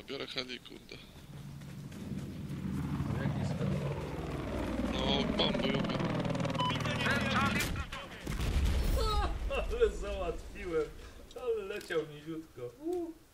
A biorę heli, kurde. A jaki jest heli? No, mam bojówkę. Ale załatwiłem. Ale leciał niziutko.